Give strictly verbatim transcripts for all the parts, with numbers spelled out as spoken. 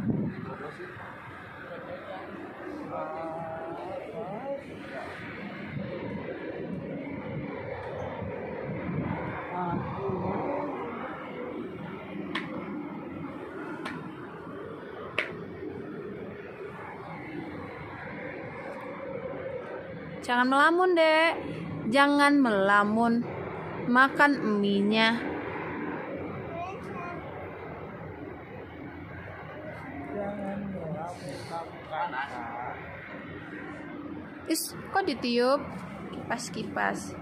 Jangan melamun, Dek. Jangan melamun. Makan mie-nya. Is, kok ditiup? Kipas-kipas.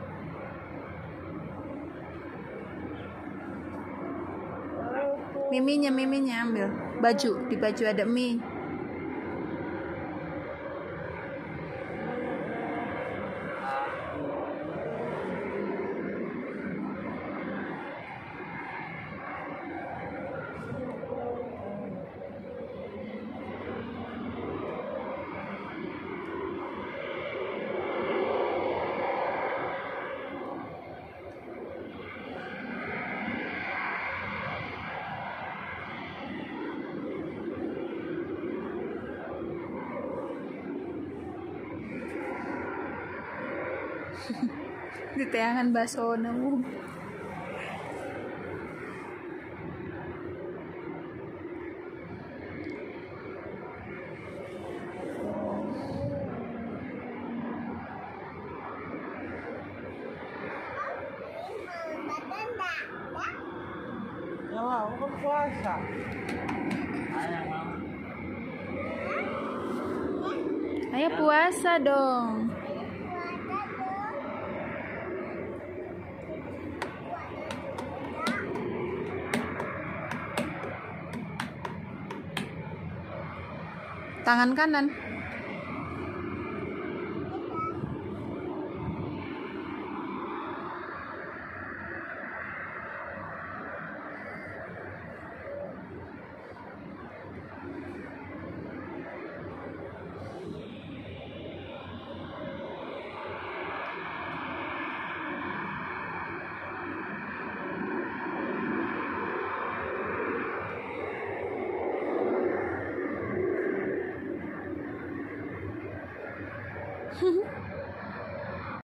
Miminya, miminya ambil. Baju, di baju ada mie. Di teangan bakso nemu. Ya lah, aku kan puasa. Ayo puasa dong. Tangan kanan.